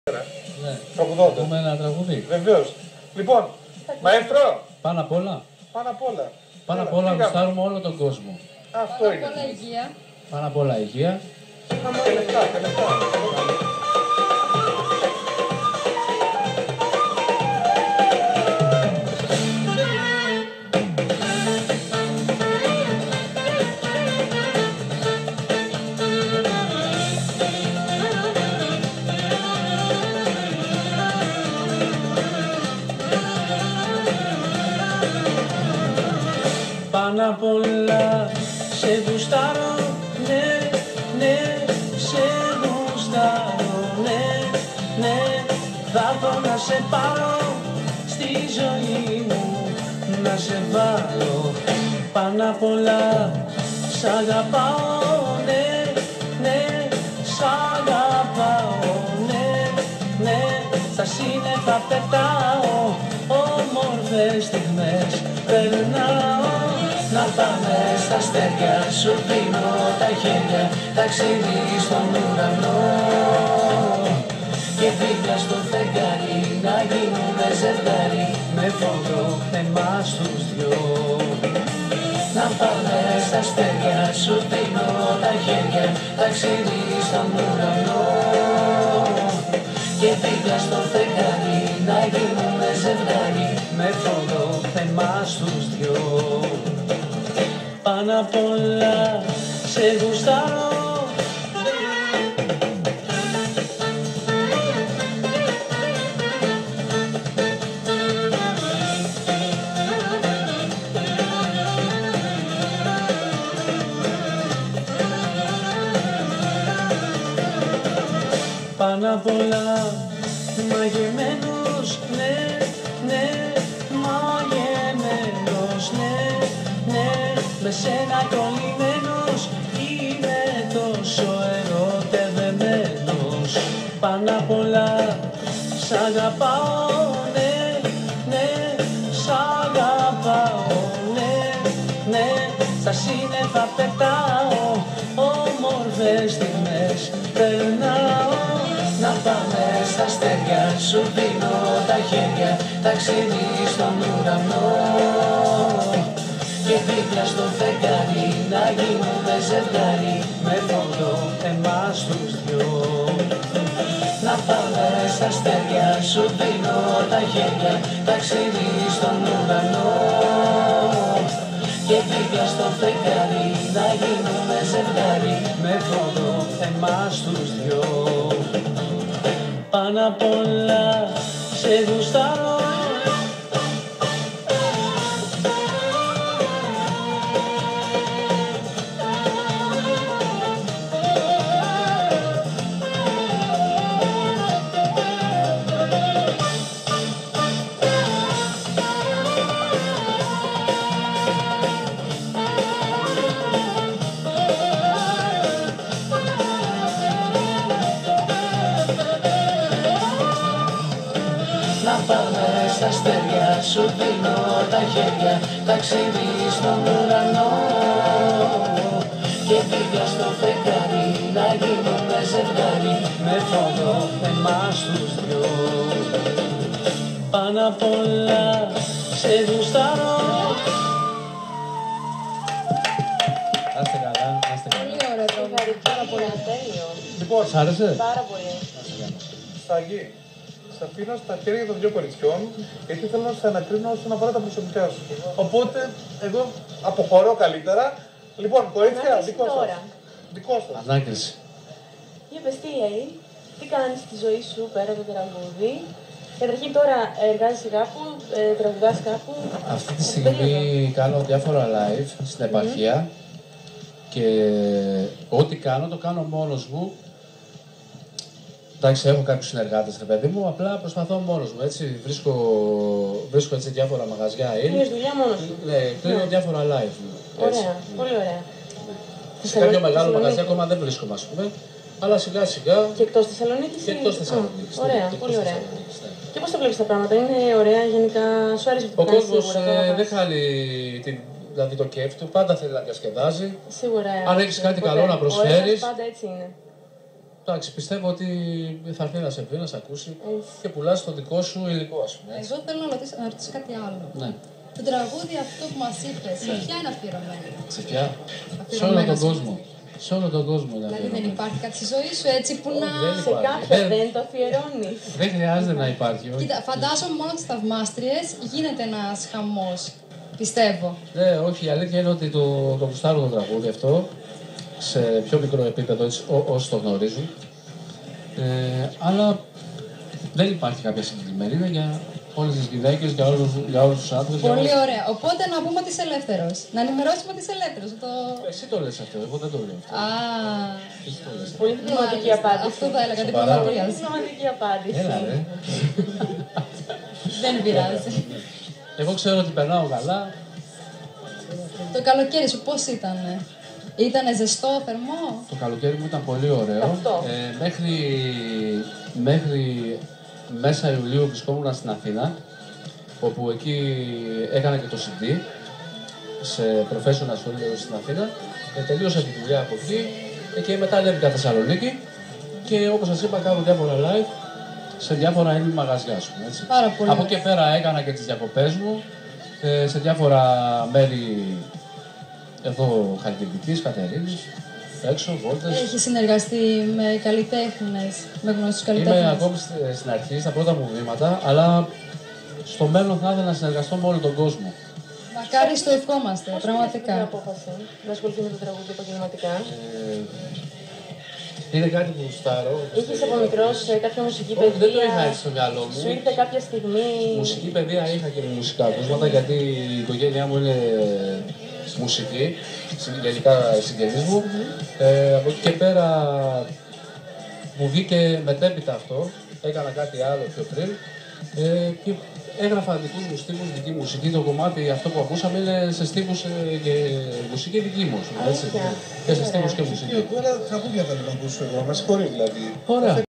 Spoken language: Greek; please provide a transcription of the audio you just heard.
Ναι. Τραγουδώντας. Έχουμε ένα τραγούδι. Βεβαίως. Λοιπόν, μαέστρο. Πάνω απ' όλα. Πάνω απ' όλα. Πάνω απ' όλα γουστάρουμε όλο τον κόσμο. Αυτό είναι. Πάνω απ' όλα υγεία. Πάνω απ' όλα υγεία. Και λεφτά, και λεφτά. Πάνω απ' όλα σε γουστάρω, ναι, ναι, σε γουστάρω, ναι, ναι. Θα έρθω να σε πάρω στη ζωή μου, να σε βάλω. Πάνω απ' όλα σ' αγαπάω, ναι, ναι, σ' αγαπάω, ναι, ναι. Στα σύννεφα πετάω, όμορφες στιγμές περνάω. Να πάμε στα αστέρια, σου δίνω τα χέρια, ταξίδι στον ουρανό. Και δίπλα στο φεγγάρι να γίνουμε ζευγάρι, με φόντο εμάς τους δυο. Να πάμε στα αστέρια, σου δίνω τα χέρια, ταξίδι στον ουρανό. Και δίπλα στο φεγγάρι να γίνουμε ζευγάρι, με φόντο εμάς τους δυο. Πάνω απ' όλα σε γουστάρω. Πάνω απ' όλα μαγεμένος, ναι, ναι, μαγεμένος, ναι, ναι. Με σένα κολλημένος, είμαι τόσο ερωτευμένος. Πάνω απ' όλα σ' αγαπάω, ναι, ναι, σ' αγαπάω, ναι, ναι. Στα σύννεφα πετάω, όμορφες στιγμές περνάω. Να πάμε στα αστέρια, σου δίνω τα χέρια, ταξίδι στον ουρανό. Και δίπλα στο φεγγάρι να γίνουμε ζευγάρι, με φόντο εμάς τους δυο. Να πάμε στα αστέρια, σου δίνω τα χέρια, ταξίδι στον ουρανό. Και δίπλα στο φεγγάρι να γίνουμε ζευγάρι, με φόντο εμάς τους δυο. Πάνω απ' όλα σε γουστάρω. Να πάμε στα αστέρια, σου δίνω τα χέρια, ταξίδι στον ουρανό. Και δίπλα στο φεγγάρι να γίνουμε ζευγάρι, με φόντο εμάς τους δυο. Πάνω απ' όλα σε γουστάρω. Άστε καλά, άστε καλά. Πολύ ωραίο τραγούδι. Πάρα πολύ τέλειο. Λοιπόν, Σ' άρεσε? Πάρα πολύ. στα γη. Σε αφήνω στα χέρια των δύο κοριτσιών, γιατί θέλω να σε ανακρίνω όσον αφορά τα προσωπικά σου. Οπότε, εγώ αποχωρώ καλύτερα. Λοιπόν, κορίτσια, Ανάκριση δικό σας. τώρα. Δικό σας. Ανάκριση. Για πες τι λέει, τι κάνεις στη ζωή σου πέρα από το τραγούδι. Καταρχήν τώρα εργάζεσαι κάπου, τραγουδάς κάπου. Αυτή τη στιγμή κάνω διάφορα live στην επαρχία και ό,τι κάνω το κάνω μόνος μου. Εντάξει, έχω κάποιους συνεργάτες, ρε παιδί μου, απλά προσπαθώ μόνος μου, έτσι, βρίσκω έτσι διάφορα μαγαζιά. Κάνεις δουλειά μόνος σου. Ναι, κλείνω διάφορα live. Έτσι. Ωραία, πολύ ωραία. Σε κάποιο μεγάλο μαγαζί ακόμα δεν βρίσκομαι, ας πούμε, αλλά σιγά σιγά Και εκτός Θεσσαλονίκης. και εκτός Θεσσαλονίκης. ναι, Ωραία, και εκτός πολύ ωραία. Θεσσαλονίκης, ναι. Και πώς το βλέπεις τα πράγματα, είναι ωραία γενικά, σου αρέσει αυτό Ο που κάνεις κόσμος σίγουρα, τώρα δεν πας. χάνει δηλαδή το κέφι του, πάντα θέλει να διασκεδάζει. Σίγουρα. Αν έχεις κάτι ποτέ. καλό να προσφέρεις. Ωραία, πάντα έτσι είναι. Εντάξει, πιστεύω ότι θα έρθει να σε πει, να σε ακούσει και πουλάς το δικό σου υλικό, ας πούμε. Έτσι. Εγώ θέλω να ρωτήσω κάτι άλλο. Ναι. Το τραγούδι αυτό που μας είπες, σε ποια είναι αφιερωμένο? Σε ποια? Σε όλο τον κόσμο. Σε όλο τον κόσμο είναι Δηλαδή δεν αφιερωμένο. υπάρχει κάτι στη ζωή σου έτσι που να... Σε κάποια δεν το αφιερώνεις. Δεν χρειάζεται να υπάρχει. Όχι. Κοίτα, φαντάζομαι μόνο τις θαυμάστριες γίνεται ένας χαμός. Πιστεύω. Ναι, όχι, η αλήθεια είναι ότι το γουστάρω το τραγούδι αυτό σε πιο μικρό επίπεδο, όσοι το γνωρίζουν. Αλλά δεν υπάρχει κάποια συγκεκριμένη, είναι για όλες τις γυναίκες, για όλους τους άντρες. Πολύ ωραία. Οπότε να πούμε ότι είσαι ελεύθερος. Να ενημερώσουμε ότι είσαι ελεύθερος. Εσύ το λες αυτό, εγώ δεν το λέω αυτό. Α, Εσύ το λες. Πολύ διπλωματική μάλιστα. απάντηση. Αυτό θα έλεγα, Σοβαρά. διπλωματία. Διπλωματική απάντηση. Έλα ρε. Δεν πειράζει. Εγώ ξέρω ότι περνάω καλά. Το καλοκαίρι σου πώς ήτανε? Ήτανε ζεστό, θερμό? Το καλοκαίρι μου ήταν πολύ ωραίο. Αυτό. Μέχρι μέσα Ιουλίου βρισκόμουν στην Αθήνα, όπου εκεί έκανα και το CD σε professional studio στην Αθήνα. Τελείωσα τη δουλειά από εκεί και μετά ανέβηκα Θεσσαλονίκη και όπως σας είπα κάνω διάφορα live σε διάφορα indie μαγαζιά σου. Έτσι. Πάρα πολύ Από ωραία. εκεί πέρα έκανα και τις διακοπές μου σε διάφορα μέρη εδώ Χαλκιδικής, Κατερίνης, έξω, βόλτες. Έχει συνεργαστεί με καλλιτέχνες, με γνωστούς Είμαι καλλιτέχνες? ακόμη στην αρχή, στα πρώτα μου βήματα, αλλά στο μέλλον θα ήθελα να συνεργαστώ με όλο τον κόσμο. Μακάρι στο ευχόμαστε, Την πραγματικά. απόφαση να ασχοληθεί με το τραγούδι επαγγελματικά. Είναι κάτι που γουστάρω. Είχες από μικρός κάποια μουσική Όχι, δεν το είχα παιδεία. έτσι στο μυαλό Σου μου. ήρθε κάποια στιγμή. Μουσική παιδεία είχα και με μουσικά ακούσματα, γιατί η οικογένειά μου είναι μουσική, γενικά οι συγγενείς μου. Από εκεί και πέρα μου βγήκε μετέπειτα αυτό, έκανα κάτι άλλο πιο πριν και έγραφα δικούς μου στίχους, δική μουσική. Το κομμάτι αυτό που ακούσαμε είναι σε στίχους και μουσική δική μου, έτσι. Αλήθεια. Και σε στίχους και μουσική. Και εγώ ένα τραγούδια θέλω να ακούσω εγώ, με συγχωρεί δηλαδή. Ωραία.